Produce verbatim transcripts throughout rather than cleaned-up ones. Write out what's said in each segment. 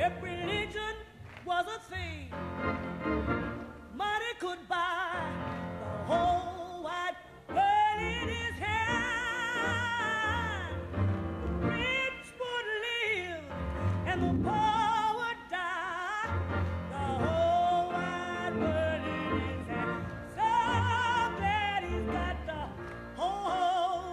If religion was a thing, money could buy the whole wide world in his hand. The rich would live and the poor would die. The whole wide world in his hand. So glad he's got the whole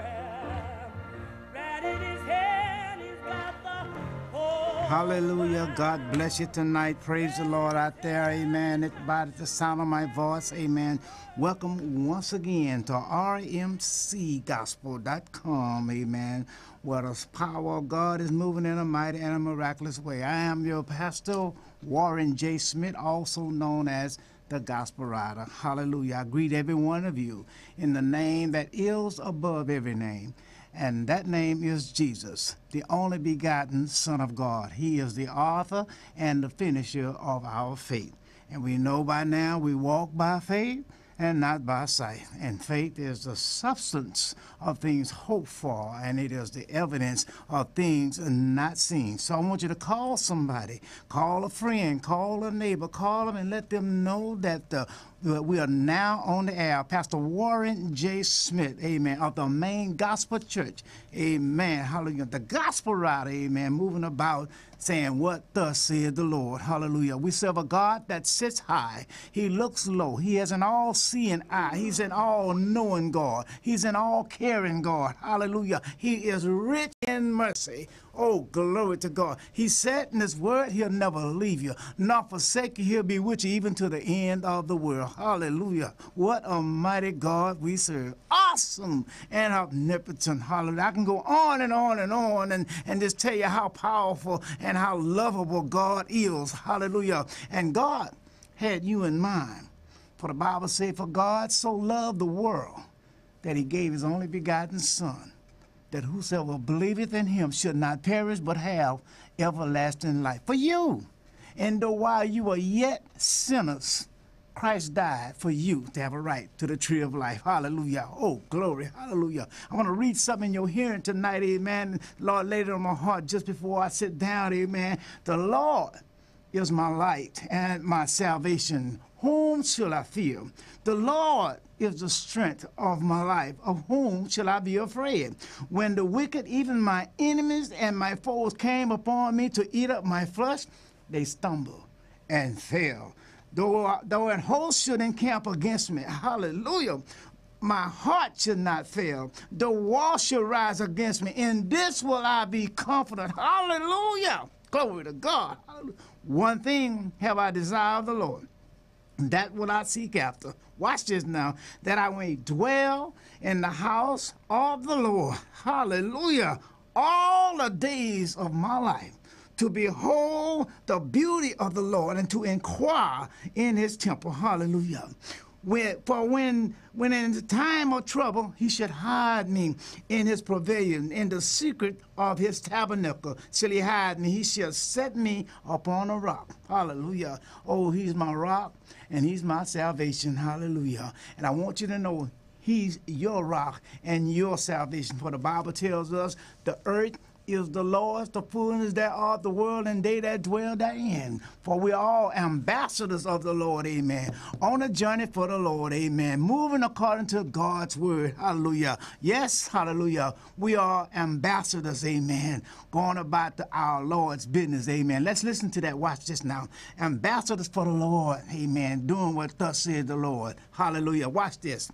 world right in his hand. He's got the whole Hallelujah. God bless you tonight. Praise the Lord out there. Amen. Everybody at the sound of my voice. Amen. Welcome once again to R M C gospel dot com. Amen. Where the power of God is moving in a mighty and a miraculous way. I am your pastor, Warren J. Smith, also known as the Gospel Writer. Hallelujah. I greet every one of you in the name that is above every name. And that name is Jesus, the only begotten Son of God. He is the author and the finisher of our faith. And we know by now we walk by faith and not by sight. And faith is the substance of things hoped for, and it is the evidence of things not seen. So I want you to call somebody, call a friend, call a neighbor, call them and let them know that the we are now on the air. Pastor Warren J. Smith, amen, of the Main Gospel Church, amen, hallelujah. The Gospel Writer, amen, moving about saying what thus said the Lord, hallelujah. We serve a God that sits high. He looks low. He has an all-seeing eye. He's an all-knowing God. He's an all-caring God, hallelujah. He is rich in mercy. Oh, glory to God. He said in his word, he'll never leave you, nor forsake you. He'll be with you even to the end of the world. Hallelujah. What a mighty God we serve. Awesome and omnipotent. Hallelujah. I can go on and on and on and, and just tell you how powerful and how lovable God is. Hallelujah. And God had you in mind. For the Bible says, for God so loved the world that he gave his only begotten Son, that whosoever believeth in him should not perish but have everlasting life. For you, and though while you were yet sinners, Christ died for you to have a right to the tree of life. Hallelujah. Oh, glory. Hallelujah. I want to read something in your hearing tonight, amen. Lord laid it on my heart just before I sit down, amen. The Lord is my light and my salvation. Whom shall I fear? The Lord is the strength of my life. Of whom shall I be afraid? When the wicked, even my enemies and my foes, came upon me to eat up my flesh, they stumbled and fell. Though, though an host should encamp against me, hallelujah, my heart should not fail. The wall should rise against me. In this will I be confident. Hallelujah. Glory to God. Hallelujah. One thing have I desired of the Lord, that will I seek after. Watch this now, that I may dwell in the house of the Lord. Hallelujah. All the days of my life, to behold the beauty of the Lord and to inquire in his temple. Hallelujah. When, for when, when in the time of trouble, he should hide me in his pavilion, in the secret of his tabernacle. Shall he hide me? He shall set me upon a rock. Hallelujah. Oh, he's my rock and he's my salvation. Hallelujah. And I want you to know he's your rock and your salvation. For the Bible tells us the earth is the Lord's, the fullness thereof, the world, and they that dwell therein. For we are all ambassadors of the Lord, amen. On a journey for the Lord, amen. Moving according to God's word, hallelujah. Yes, hallelujah. We are ambassadors, amen. Going about the, our Lord's business, amen. Let's listen to that. Watch this now. Ambassadors for the Lord, amen. Doing what thus said the Lord. Hallelujah. Watch this.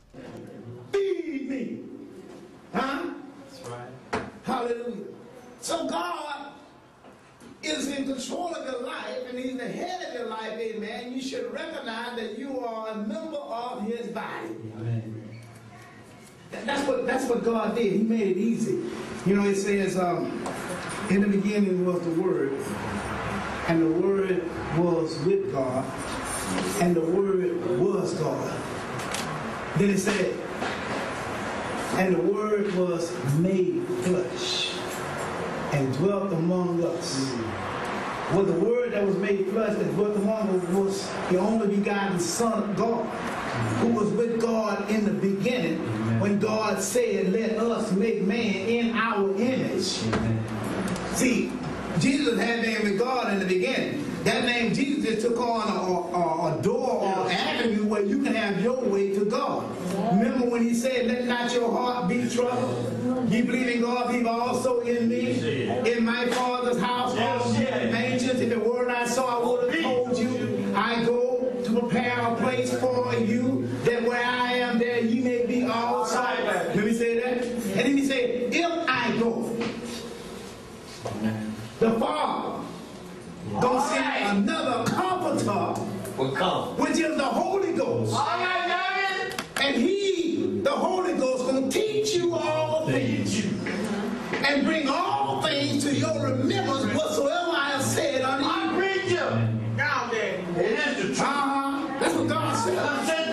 Feed me. Huh? That's right. Hallelujah. So God is in control of your life, and he's the head of your life, amen. You should recognize that you are a member of his body. Amen. That's what that's what God did. He made it easy. You know, it says, um, in the beginning was the Word, and the Word was with God, and the Word was God. Then it said, and the Word was made flesh and dwelt among us. Mm-hmm. Well, the Word that was made flesh that dwelt among us was the only begotten Son of God, mm-hmm. who was with God in the beginning, mm-hmm. when God said, let us make man in our image. Mm-hmm. See, Jesus had been with God in the beginning. That name Jesus just took on a, a, a door or an avenue where you can have your way to God. Remember when he said, let not your heart be troubled. You believe in God, believe also in me. In my Father's house, all mansions. If it were not so, I would have told you. I go to prepare a place for you, that where I am, there you may be also. Let me say that. And then he said, if I go, the Father gonna send another comforter, will come, which is the Holy Ghost. And he, the Holy Ghost, gonna teach you all things and bring all things to your remembrance whatsoever I have said unto you. I preach you. Down there. It is the truth. Uh-huh. That's what God said. I said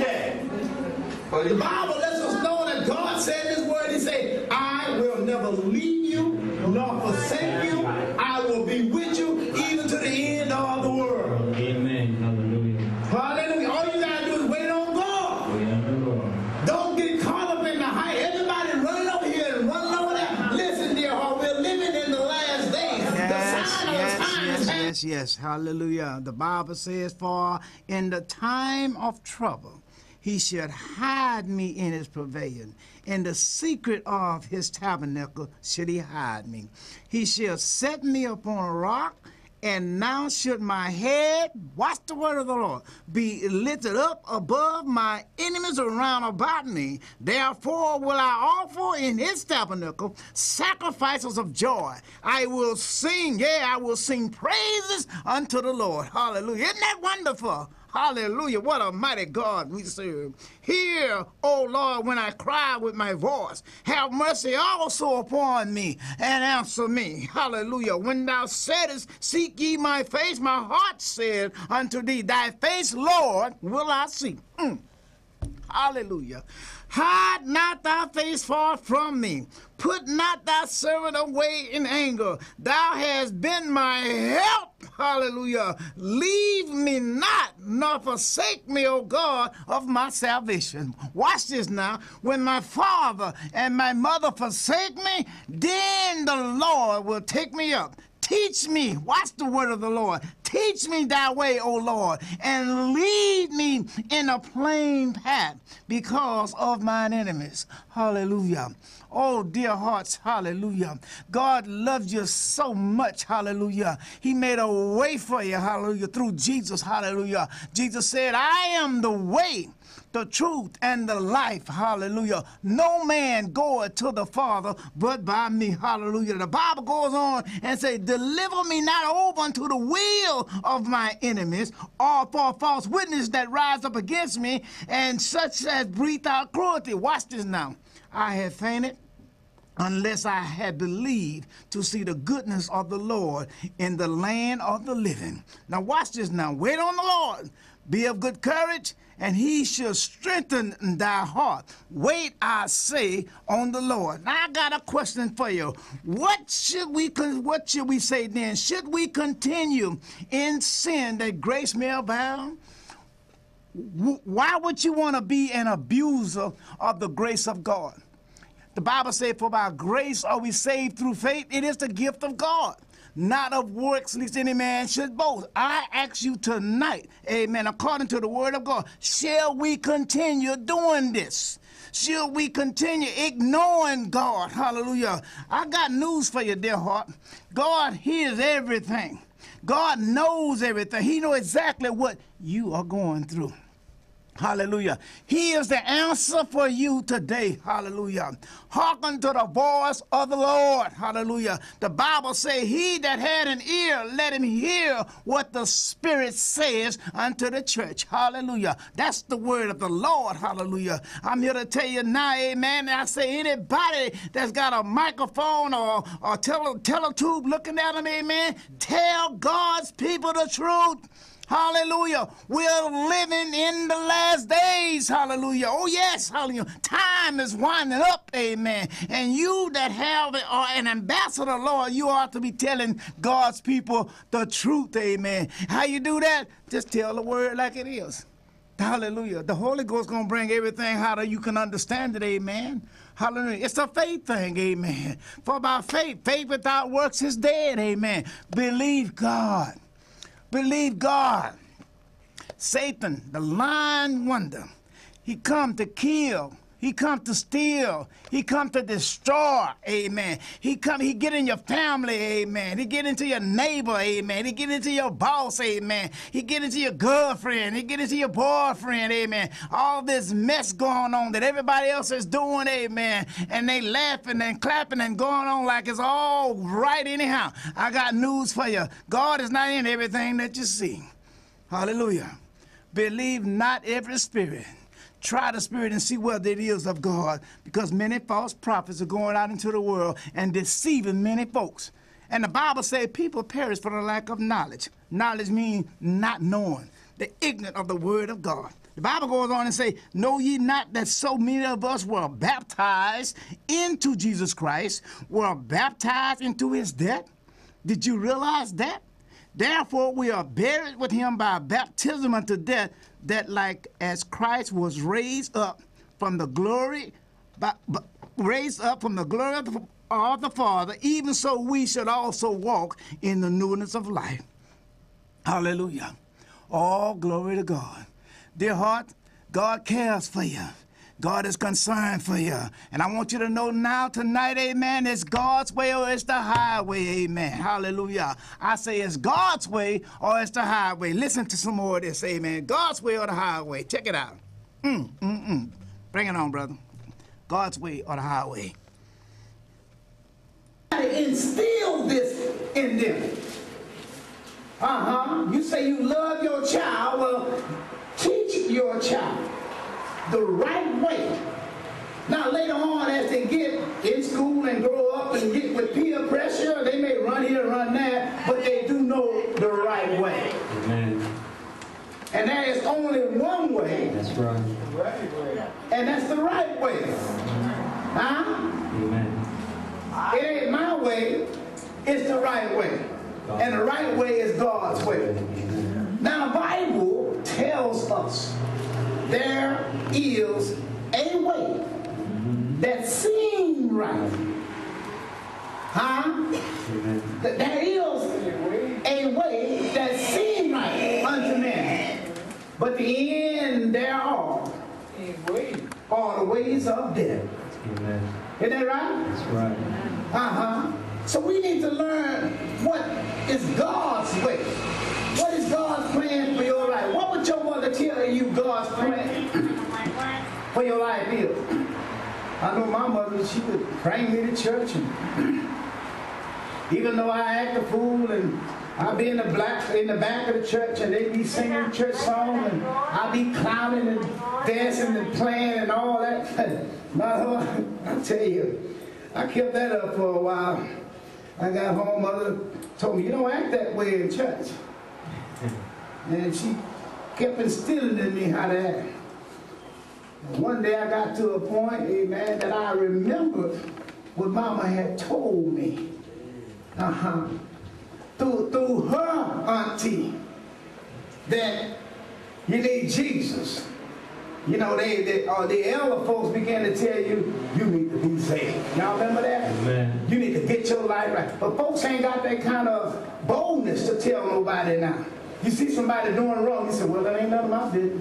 that. The Bible lets us know that God said this word. He said, I will never leave you nor forsake you. I will be with you even to the end of the world. Amen. Hallelujah. Hallelujah. All you gotta do is wait on God. Wait on the Lord. Don't get caught up in the hype. Everybody running over here and running over there. Listen, dear heart, we're living in the last days. Yes, the sign yes, of the times. yes, yes, yes. Hallelujah. The Bible says, for in the time of trouble, he should hide me in his pavilion. In the secret of his tabernacle should he hide me. He shall set me upon a rock, and now should my head, watch the word of the Lord, be lifted up above my enemies around about me. Therefore will I offer in his tabernacle sacrifices of joy. I will sing, yeah, I will sing praises unto the Lord. Hallelujah. Isn't that wonderful? Hallelujah. What a mighty God we serve. Hear, O Lord, when I cry with my voice. Have mercy also upon me and answer me. Hallelujah. When thou saidest, seek ye my face, my heart said unto thee, thy face, Lord, will I seek. Mm. Hallelujah. Hide not thy face far from me. Put not thy servant away in anger. Thou hast been my help. Hallelujah. Leave me not, nor forsake me, O God, of my salvation. Watch this now. When my father and my mother forsake me, then the Lord will take me up. Teach me, watch the word of the Lord. Teach me thy way, O Lord, and lead me in a plain path because of mine enemies. Hallelujah. Oh, dear hearts, hallelujah. God loves you so much, hallelujah. He made a way for you, hallelujah, through Jesus, hallelujah. Jesus said, I am the way, the truth, and the life, hallelujah. No man goeth to the Father but by me, hallelujah. The Bible goes on and says, deliver me not over unto the will of my enemies, or for false witness that rise up against me, and such as breathe out cruelty. Watch this now. I had fainted unless I had believed to see the goodness of the Lord in the land of the living. Now watch this now. Wait on the Lord. Be of good courage, and he shall strengthen thy heart. Wait, I say, on the Lord. Now I got a question for you. What should we what should we say then? Should we continue in sin that grace may abound? Why would you want to be an abuser of the grace of God? The Bible says, for by grace are we saved through faith. It is the gift of God, not of works, lest any man should boast. I ask you tonight, amen, according to the word of God, shall we continue doing this? Shall we continue ignoring God? Hallelujah. I got news for you, dear heart. God hears everything. God knows everything. He knows exactly what you are going through. Hallelujah. He is the answer for you today. Hallelujah. Hearken to the voice of the Lord. Hallelujah. The Bible says, he that had an ear, let him hear what the Spirit says unto the church. Hallelujah. That's the word of the Lord. Hallelujah. I'm here to tell you now, amen. I say anybody that's got a microphone or, or tele, teletube looking at them, amen, tell God's people the truth. Hallelujah. We're living in the last days. Hallelujah. Oh, yes. Hallelujah. Time is winding up. Amen. And you that have are an ambassador, Lord, you ought to be telling God's people the truth. Amen. How you do that? Just tell the word like it is. Hallelujah. The Holy Ghost going to bring everything how that you can understand it. Amen. Hallelujah. It's a faith thing, amen. For by faith, faith without works is dead, amen. Believe God. Believe God. Satan, the lying wonder, he come to kill. He come to steal. He come to destroy, amen. He come, he get in your family, amen. He get into your neighbor, amen. He get into your boss, amen. He get into your girlfriend. He get into your boyfriend, amen. All this mess going on that everybody else is doing, amen. And they laughing and clapping and going on like it's all right anyhow. I got news for you. God is not in everything that you see. Hallelujah. Believe not every spirit. Try the spirit and see whether it is of God, because many false prophets are going out into the world and deceiving many folks. And the Bible says people perish for the lack of knowledge. Knowledge means not knowing, the ignorant of the word of God. The Bible goes on and say, know ye not that so many of us were baptized into Jesus Christ, were baptized into his death? Did you realize that? Therefore we are buried with him by baptism unto death, that like as Christ was raised up from the glory, by, by, raised up from the glory of the, of the Father, even so we should also walk in the newness of life. Hallelujah. All glory to God. Dear heart, God cares for you. God is concerned for you. And I want you to know now tonight, amen, it's God's way or it's the highway, amen. Hallelujah. I say it's God's way or it's the highway. Listen to some more of this, amen. God's way or the highway. Check it out. Mm, mm, mm. Bring it on, brother. God's way or the highway. Instill this in them. Uh-huh. You say you love your child. Well, teach your child the right way. Now later on, as they get in school and grow up and get with peer pressure, they may run here, run there, but they do know the right way. Amen. And there is only one way. That's right. And that's the right way. Huh? Amen. It ain't my way, it's the right way. And the right way is God's way. Now the Bible tells us there is a way that seems right. Huh? Amen. There is a way that seems right unto men, but the end thereof are the ways of death. Amen. Isn't that right? That's right. Uh-huh. So we need to learn what is God's way. What is God's plan for your life? What would your mother tell you God's plan for your life is? I know my mother, she would bring me to church, and even though I act a fool and I'll be in the black in the back of the church and they be singing church songs and I'll be clowning and dancing and playing and all that. Mother, I tell you, I kept that up for a while. I got home, mother told me, you don't act that way in church. And she kept instilling in me how to act. And one day I got to a point, amen, that I remembered what Mama had told me. Uh-huh. Through, through her auntie, that you need Jesus. You know, they, they or the elder folks began to tell you, you need to be saved. Y'all remember that? Amen. You need to get your life right. But folks ain't got that kind of boldness to tell nobody now. You see somebody doing wrong, you say, well, that ain't none of my business.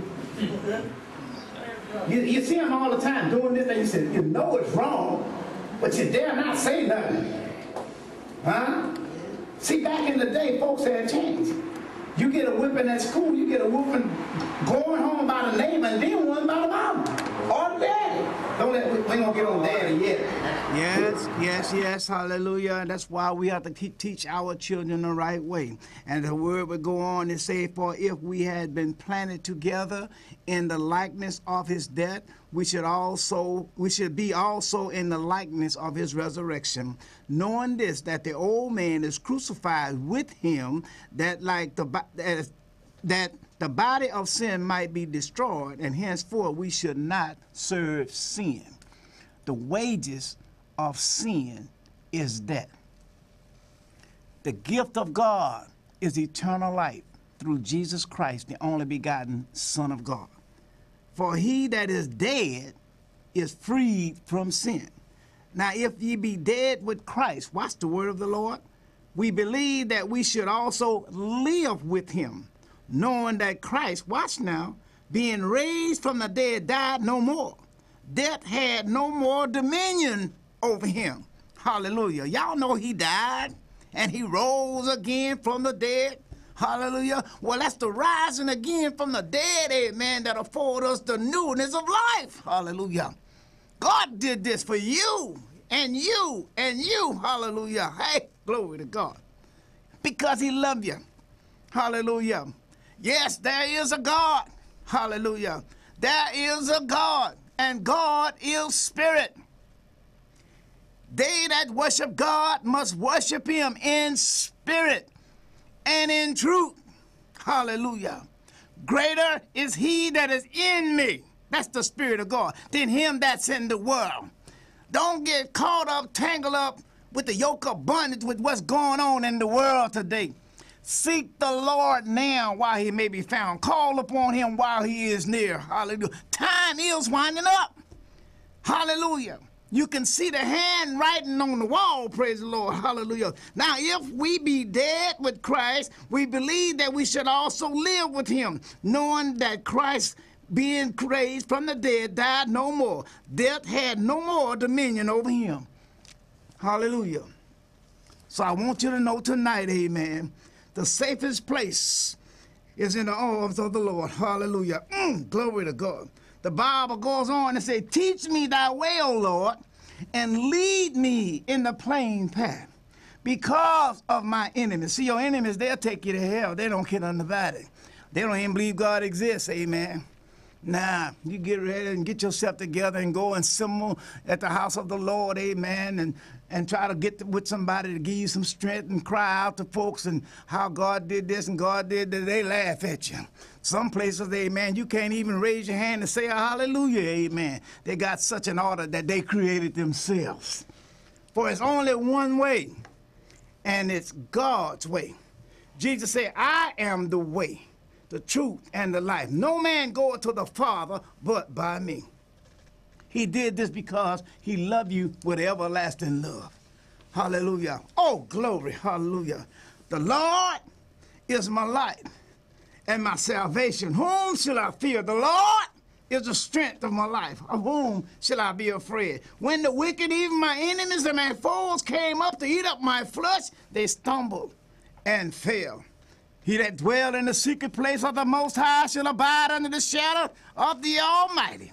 you, you see them all the time doing this thing. You say, you know it's wrong, but you dare not say nothing. Huh? See, back in the day, folks had changed. You get a whipping at school, you get a whooping going home by the neighbor, and then one by the mama or the daddy. Don't let, we ain't gonna get on daddy yet. Yes, yes, yes, hallelujah. And that's why we have to keep, teach our children the right way. And the word would go on to say, for if we had been planted together in the likeness of his death, we should also we should be also in the likeness of his resurrection, knowing this, that the old man is crucified with him, that like the that, that the body of sin might be destroyed, and henceforth we should not serve sin. The wages of sin is death. The gift of God is eternal life through Jesus Christ, the only begotten Son of God. For he that is dead is freed from sin. Now, if ye be dead with Christ, watch the word of the Lord. We believe that we should also live with him, knowing that Christ, watch now, being raised from the dead, died no more. Death had no more dominion over him. Hallelujah. Y'all know he died and he rose again from the dead. Hallelujah. Well, that's the rising again from the dead, amen, that afford us the newness of life. Hallelujah. God did this for you and you and you. Hallelujah. Hey, glory to God. Because he loved you. Hallelujah. Yes, there is a God. Hallelujah. There is a God, and God is spirit. They that worship God must worship him in spirit and in truth. Hallelujah. Greater is he that is in me, that's the Spirit of God, than him that's in the world. Don't get caught up, tangled up with the yoke of bondage with what's going on in the world today. Seek the Lord now while he may be found. Call upon him while he is near. Hallelujah. Time is winding up. Hallelujah. You can see the handwriting on the wall, praise the Lord. Hallelujah. Now, if we be dead with Christ, we believe that we should also live with him, knowing that Christ, being raised from the dead, died no more. Death had no more dominion over him. Hallelujah. So I want you to know tonight, amen, the safest place is in the arms of the Lord. Hallelujah. Mm, glory to God. The Bible goes on and says, teach me thy way, O Lord, and lead me in the plain path because of my enemies. See, your enemies, they'll take you to hell. They don't care nothing about it. They don't even believe God exists, amen. Nah, you get ready and get yourself together and go and assemble at the house of the Lord, amen, and, and try to get with somebody to give you some strength and cry out to folks and how God did this and God did that. They laugh at you. Some places, amen, you can't even raise your hand and say a hallelujah, amen. They got such an order that they created themselves. For it's only one way, and it's God's way. Jesus said, I am the way, the truth, and the life. No man goeth to the Father but by me. He did this because he loved you with everlasting love. Hallelujah. Oh, glory. Hallelujah. The Lord is my light and my salvation. Whom shall I fear? The Lord is the strength of my life. Of whom shall I be afraid? When the wicked, even my enemies and my foes, came up to eat up my flesh, they stumbled and fell. He that dwelled in the secret place of the Most High shall abide under the shadow of the Almighty.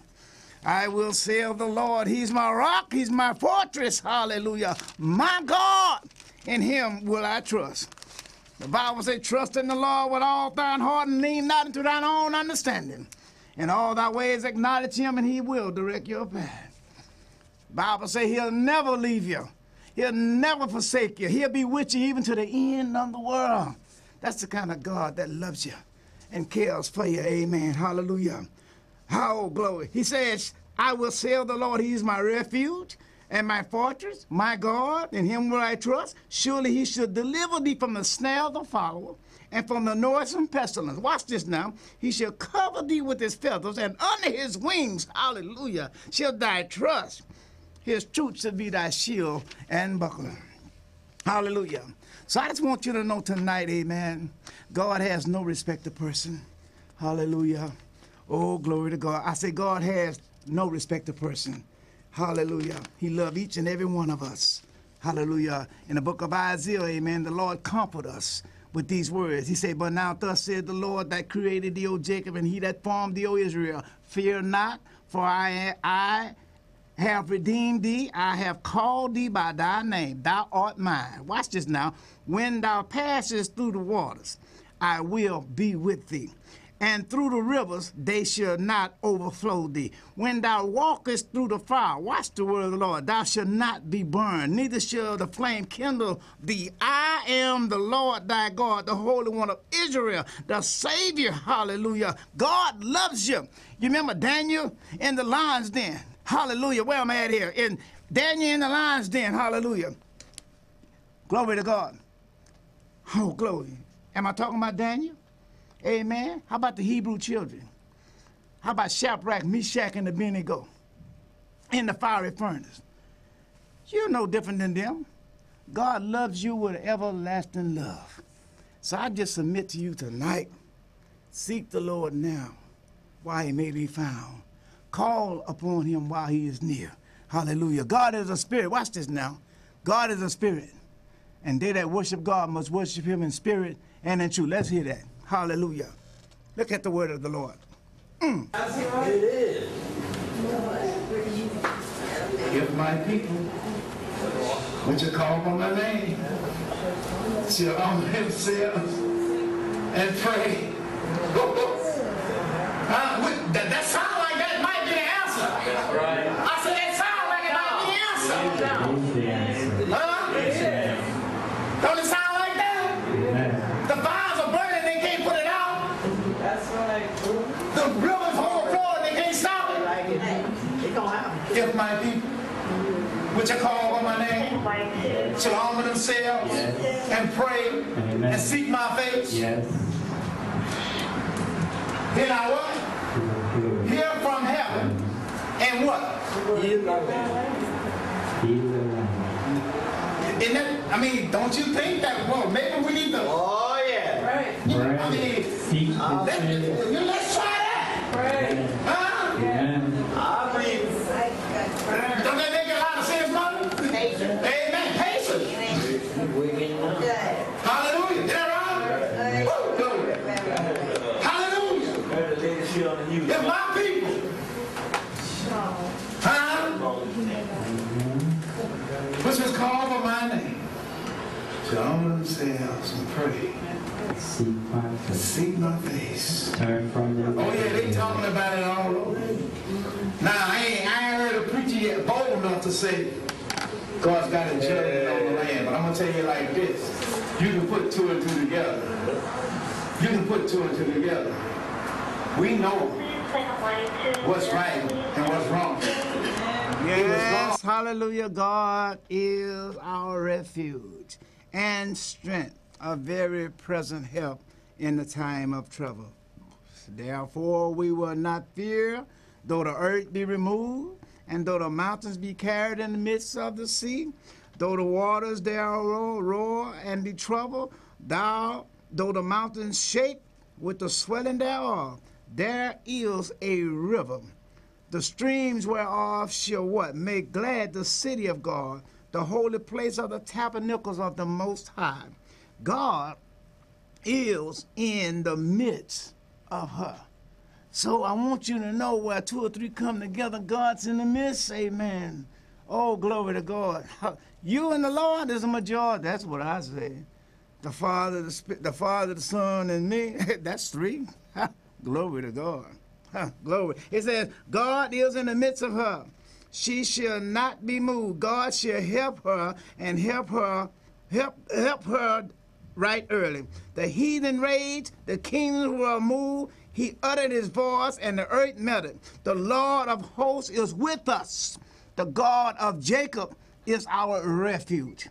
I will say of the Lord, he's my rock, he's my fortress, hallelujah. My God, in him will I trust. The Bible says, trust in the Lord with all thine heart and lean not into thine own understanding. In all thy ways acknowledge him and he will direct your path. The Bible says he'll never leave you. He'll never forsake you. He'll be with you even to the end of the world. That's the kind of God that loves you and cares for you. Amen. Hallelujah. How glory. He says, I will say of the Lord, he is my refuge and my fortress, my God, in him will I trust. Surely he should deliver thee from the snare of the follower and from the noisome pestilence. Watch this now. He shall cover thee with his feathers, and under his wings, hallelujah, shall thy trust. His truth shall be thy shield and buckler. Hallelujah. So I just want you to know tonight, amen, God has no respect to person. Hallelujah. Oh, glory to God. I say God has no respect to person. Hallelujah. He loved each and every one of us. Hallelujah. In the book of Isaiah, amen, the Lord comfort us with these words. He said, but now thus said the Lord that created thee, O Jacob, and he that formed thee, O Israel, fear not, for I, I have redeemed thee. I have called thee by thy name. Thou art mine. Watch this now. When thou passest through the waters, I will be with thee. And through the rivers, they shall not overflow thee. When thou walkest through the fire, watch the word of the Lord, thou shalt not be burned, neither shall the flame kindle thee. I am the Lord thy God, the Holy One of Israel, the Savior. Hallelujah. God loves you. You remember Daniel in the lion's den? Hallelujah. Where am I at here? In Daniel in the lion's den. Hallelujah. Glory to God. Oh, glory. Am I talking about Daniel? Amen. How about the Hebrew children? How about Shadrach, Meshach, and Abednego? in the fiery furnace. You're no different than them. God loves you with everlasting love. So I just submit to you tonight, seek the Lord now while he may be found. Call upon him while he is near. Hallelujah. God is a spirit. Watch this now. God is a spirit. And they that worship God must worship him in spirit and in truth. Let's hear that. Hallelujah. Look at the word of the Lord. Mm. It is. If my people, which are called by my name, shall humble themselves and pray. Uh, what- that, that sound like that might be the answer. That's right. I said that sound like it might be the answer. He's the answer. Huh? Don't it sound like that? Amen. The fires are burning, they can't put it out. That's right. The rivers overflowing, they can't stop it. Like it. It don't happen. If my people, which are called by my name, shall humble themselves Yes. and pray Amen. and seek my face, Yes. then I what? Hear from heaven and what? He's the one. Isn't that, I mean, don't you think that, well, maybe we need to, Oh, yeah. Right. I mean, Seek his let, face. let's try that. Right. Huh? Amen. I mean, Don't that make a lot of sense, brother? Amen. Patience. Hallelujah. Is that right? Woo, glory. Hallelujah. heard the lady shit on the news. If my people, huh? Which was called by my name, shall humble themselves and pray, Seek my face. seek my face. Turn from their Oh yeah, they talking about it all over. Now I ain't, I ain't heard a preacher yet bold enough to say God's got a judgment on the land. But I'm gonna tell you like this: you can put two and two together. You can put two and two together. We know what's right and what's wrong. Yes, hallelujah. God is our refuge and strength, a very present help in the time of trouble. Therefore we will not fear, though the earth be removed, and though the mountains be carried in the midst of the sea, though the waters thereof roar, roar and be troubled, thou, though the mountains shake with the swelling thereof, there is a river, the streams whereof shall what? Make glad the city of God, the holy place of the tabernacles of the Most High. God is in the midst of her. So I want you to know where two or three come together, God's in the midst, amen. Oh, glory to God. You and the Lord is a majority. That's what I say. The Father, the, Sp- the Father, the Son, and me, that's three. Glory to God. Glory. It says, God is in the midst of her. She shall not be moved. God shall help her and help her, help, help her right early. The heathen raged, the kings were moved. He uttered his voice, and the earth melted. The Lord of hosts is with us. The God of Jacob is our refuge.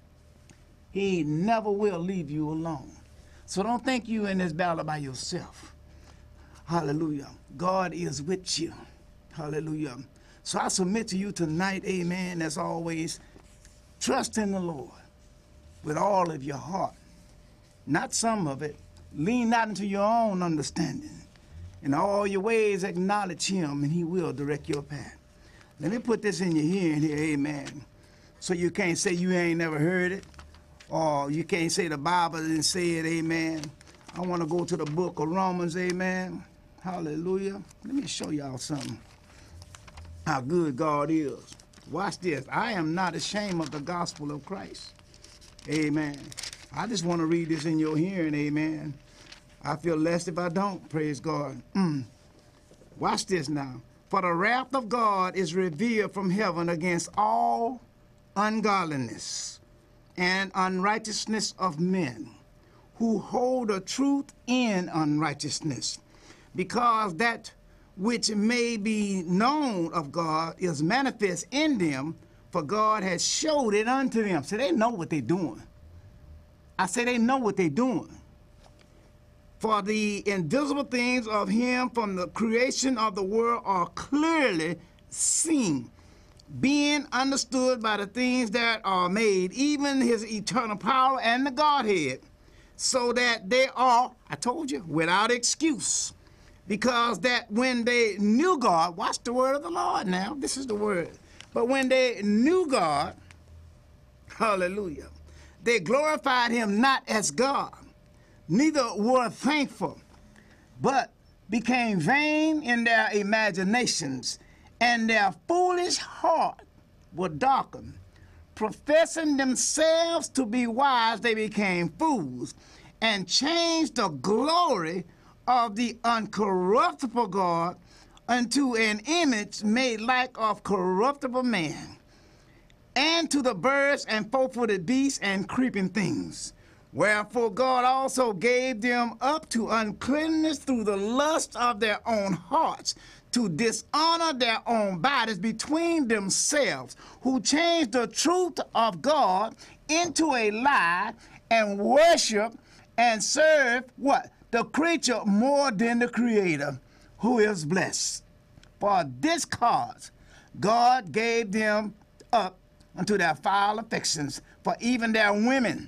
He never will leave you alone. So don't think you in this battle by yourself. Hallelujah. God is with you. Hallelujah. So I submit to you tonight, amen, as always, trust in the Lord with all of your heart, not some of it. Lean not into your own understanding. In all your ways acknowledge him, and he will direct your path. Let me put this in your hearing here, amen, so you can't say you ain't never heard it, or you can't say the Bible didn't say it, amen. I want to go to the book of Romans, amen. Hallelujah. Let me show y'all something, how good God is. Watch this. I am not ashamed of the gospel of Christ. Amen. I just want to read this in your hearing, amen. I feel less if I don't, praise God. Mm. Watch this now. For the wrath of God is revealed from heaven against all ungodliness and unrighteousness of men who hold the truth in unrighteousness, because that which may be known of God is manifest in them, for God has showed it unto them. So they know what they're doing. I say they know what they're doing. For the invisible things of him from the creation of the world are clearly seen, being understood by the things that are made, even his eternal power and the Godhead, so that they are, I told you, without excuse. Because that when they knew God, watch the word of the Lord now, this is the word. But when they knew God, hallelujah, they glorified him not as God, neither were thankful, but became vain in their imaginations, and their foolish heart were darkened. Professing themselves to be wise, they became fools, and changed the glory of the uncorruptible God unto an image made like of corruptible man, and to the birds and four-footed beasts and creeping things. Wherefore God also gave them up to uncleanness through the lust of their own hearts, to dishonor their own bodies between themselves, who changed the truth of God into a lie, and worship and serve what? The creature more than the Creator, who is blessed. For this cause God gave them up unto their foul affections, for even their women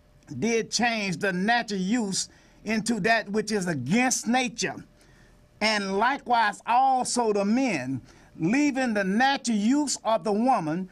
did change the natural use into that which is against nature. And likewise also the men, leaving the natural use of the woman,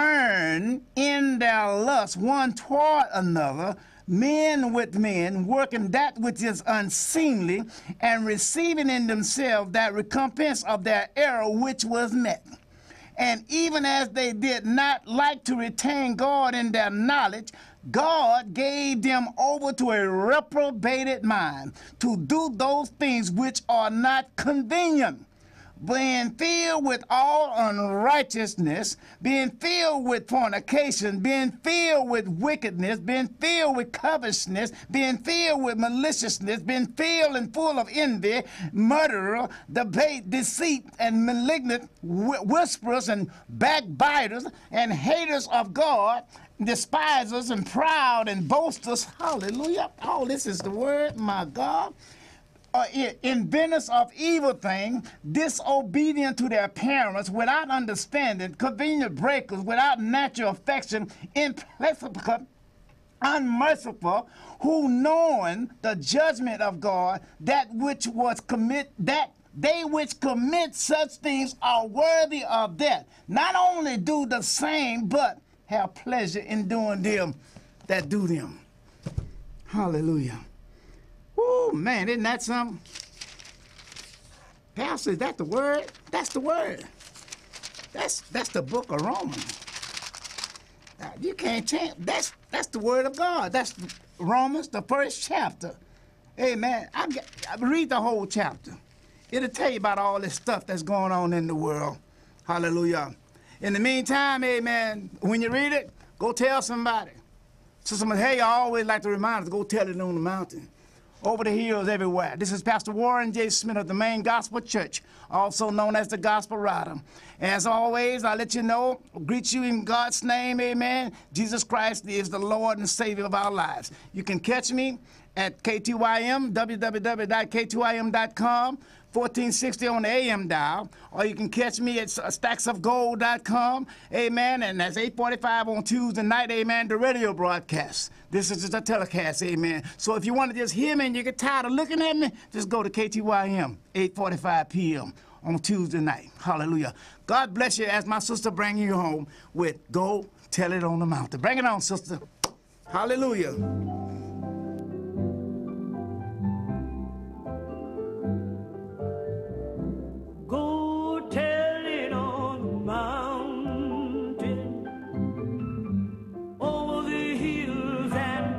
burn in their lust one toward another, men with men, working that which is unseemly, and receiving in themselves that recompense of their error which was met. And even as they did not like to retain God in their knowledge, God gave them over to a reprobated mind, to do those things which are not convenient, being filled with all unrighteousness, being filled with fornication, being filled with wickedness, being filled with covetousness, being filled with maliciousness, being filled and full of envy, murderer, debate, deceit, and malignant whisperers, and backbiters, and haters of God, despisers, and proud, and boasters. Hallelujah. All this is the word, my God. Uh, inventors of evil things, disobedient to their parents, without understanding, convenient breakers, without natural affection, implacable, unmerciful, who knowing the judgment of God, that which was commit that they which commit such things are worthy of death. Not only do the same, but have pleasure in doing them that do them. Hallelujah. Oh, man, isn't that something? Pastor, is that the word? That's the word. That's that's the book of Romans. Now, you can't change. That's that's the word of God. That's Romans, the first chapter. Amen. I, I read the whole chapter. It'll tell you about all this stuff that's going on in the world. Hallelujah. In the meantime, amen, when you read it, go tell somebody. So somebody, hey, I always like to remind us, go tell it on the mountain. Over the hills everywhere. This is Pastor Warren J. Smith of the Main Gospel Church, also known as the Gospel Writer. As always, I'll let you know, greet you in God's name, amen. Jesus Christ is the Lord and Savior of our lives. You can catch me at K T Y M, w w w dot k t y m dot com, fourteen sixty on the A M dial, or you can catch me at stacks of gold dot com, amen, and that's eight forty-five on Tuesday night, amen, the radio broadcast. This is just a telecast, amen. So if you want to just hear me and you get tired of looking at me, just go to K T Y M, eight forty-five p m on Tuesday night. Hallelujah. God bless you as my sister bring you home with Go Tell It on the Mountain. Bring it on, sister. Hallelujah. Go tell it on the mountain, over the hills and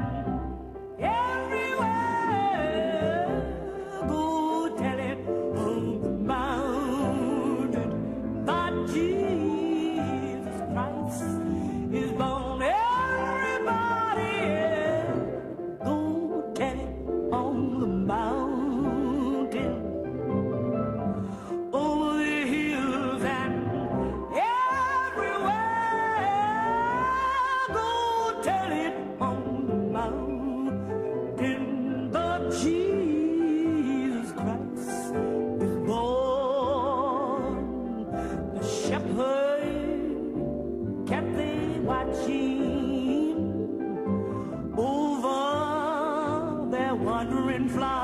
everywhere. Go tell it on the mountain that Jesus Christ is born. Everybody and fly.